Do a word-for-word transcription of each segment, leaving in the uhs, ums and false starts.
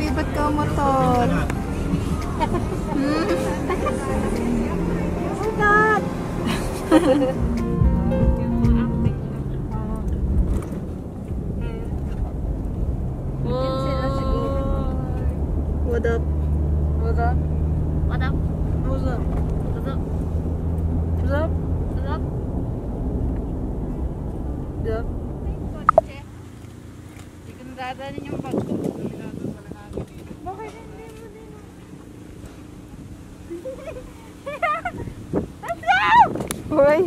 Pogi, ba't ka umutot? Hmm? Umutot! What up? What up? What up? What's up? What's up? What's up? What's up? What's up? Kotse. Hindi ko nadadaanin yung bag ko. Bakit hindi mo din? Let's go! Hoy!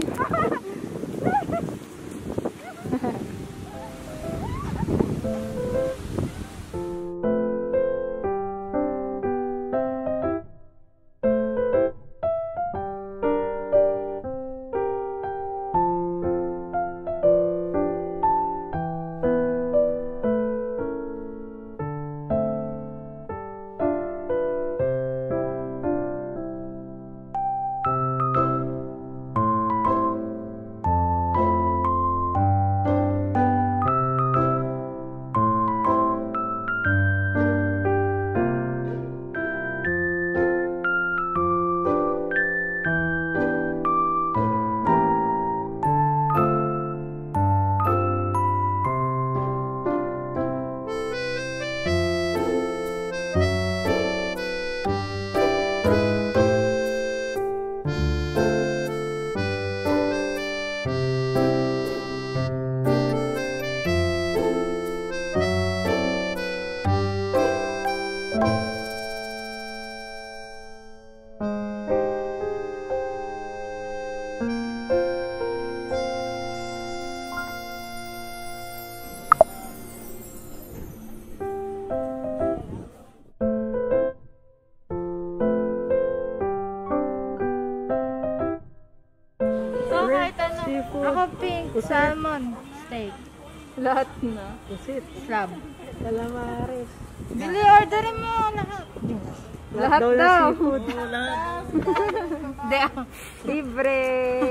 Ako pink, salmon, steak. Lahat na. Pusit. Crab. Calamares. Bili, orderin mo lahat. Lahat daw. Seafood. Lahat. Hindi ako. Libre.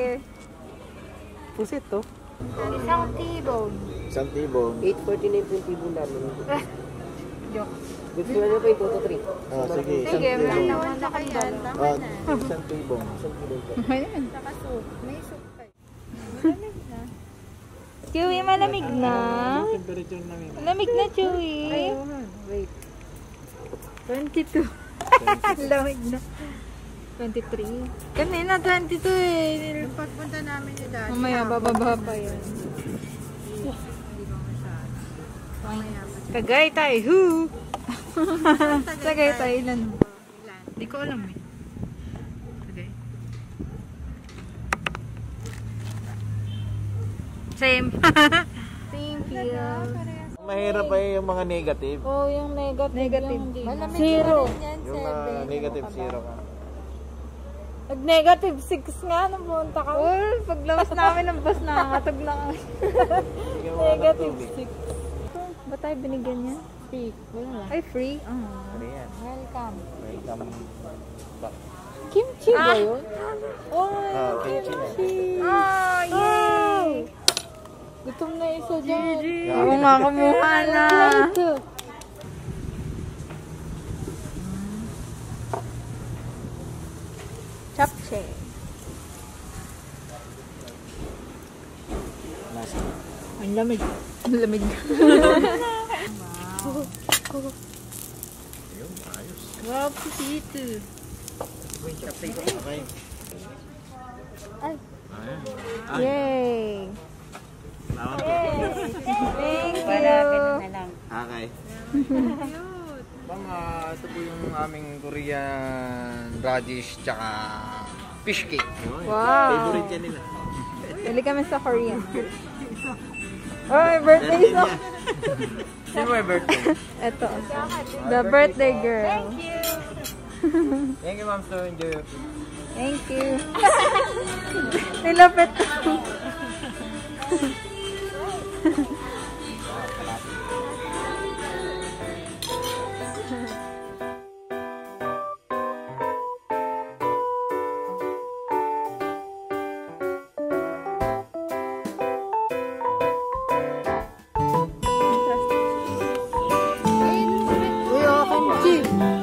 Pusit to. Isang T-bone. Isang tibong. eight forty-nine po yung tibon namin. Joke. Gusto nyo na pa yung two to three. Ah, sige. Isang Sige, tibong. may Naman na kaya. Tama Ah, na. isang tibong. Isang tibon po. Ayun. Saka soup. May soup kayo. Malamig na. Chewy, malamig na. Temperature namin. Malamig na, Chewy. Wait. twenty-two. Lamig na. twenty-three. Kanina, twenty-two eh. Yung pagpunta namin ni Daddy. Mamaya, bababa pa yan. Hindi ba masyado? Mamaya pa. Tagaytay, hu! Tagaytay, ilan? Ilan? Hindi ko alam eh. Okay. Same. Thank you. Mahirap pa yung mga negative. Oh, yung negative. Negative. Malamig Zero. na rin yan, Yung seven. uh, negative zero ka. Nag-negative six nga nung punta ka. Oh, paglabas namin ng bus, nakakatog na kami. Bigyan mo nga ng Negative tubig. six. Ba't tayo binigyan niya? Free. Wala lang. Ay, free? Ah. Ano yan? Welcome. Welcome back. Kimchi ba Ah. yun? Oh, Ah, kimchi na. Oh, yay! Gutom na isa dyan. Yeah. Oo nga, kumuha na. Chapche. Nasa. Ang lamig. Ang lamig. Ayun, ayos. Wow, pusito. Okay. Ay. Ayan. Yay! Salamat. Thank you. lang. Okay. Bang, ah, ito po yung aming Korean radish tsaka fish cake. Wow. Favorite yan nila. Bili kami sa Korean. Oh, my birthday Birthday so. niya. Sino may birthday? Ito. The birthday girl. Thank you. Thank you, ma'am. So, enjoy your food. Thank you. Nilapit ko. Uy, okay Chi.